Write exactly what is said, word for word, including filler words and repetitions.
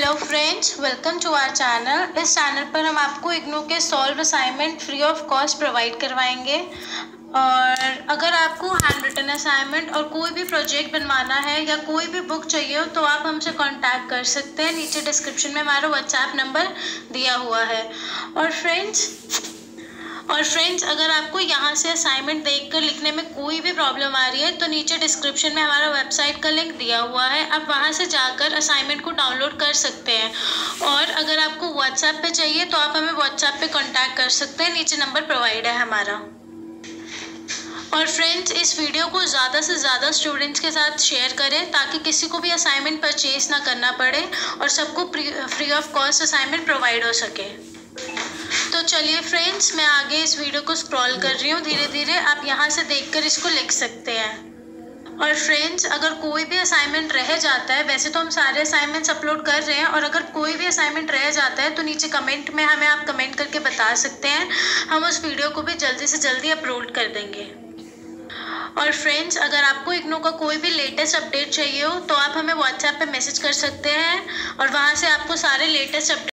Hello friends, welcome to our channel. इस channel पर हम आपको इग्नू के solve assignment free of cost provide करवाएंगे। और अगर आपको हैंड रिटन असाइनमेंट और कोई भी प्रोजेक्ट बनवाना है या कोई भी बुक चाहिए हो तो आप हमसे कांटेक्ट कर सकते हैं। नीचे डिस्क्रिप्शन में हमारा व्हाट्सएप नंबर दिया हुआ है। और फ्रेंड्स और फ्रेंड्स अगर आपको यहाँ से असाइनमेंट देखकर लिखने में कोई भी प्रॉब्लम आ रही है तो नीचे डिस्क्रिप्शन में हमारा वेबसाइट का लिंक दिया हुआ है, आप वहाँ से जाकर असाइनमेंट को डाउनलोड कर सकते हैं। और अगर आपको व्हाट्सएप पे चाहिए तो आप हमें व्हाट्सएप पे कांटेक्ट कर सकते हैं, नीचे नंबर प्रोवाइड है हमारा। और फ्रेंड्स इस वीडियो को ज़्यादा से ज़्यादा स्टूडेंट्स के साथ शेयर करें ताकि किसी को भी असाइनमेंट परचेज ना करना पड़े और सबको free of cost assignment provide हो सके। तो चलिए फ्रेंड्स, मैं आगे इस वीडियो को स्क्रॉल कर रही हूँ धीरे धीरे, आप यहाँ से देखकर इसको लिख सकते हैं। और फ्रेंड्स अगर कोई भी असाइनमेंट रह जाता है, वैसे तो हम सारे असाइनमेंट्स अपलोड कर रहे हैं, और अगर कोई भी असाइनमेंट रह जाता है तो नीचे कमेंट में हमें आप कमेंट करके बता सकते हैं, हम उस वीडियो को भी जल्दी से जल्दी अपलोड कर देंगे। और फ्रेंड्स अगर आपको इग्नू का कोई भी लेटेस्ट अपडेट चाहिए हो तो आप हमें व्हाट्सएप पे मैसेज कर सकते हैं और वहाँ से आपको सारे लेटेस्ट अपडेट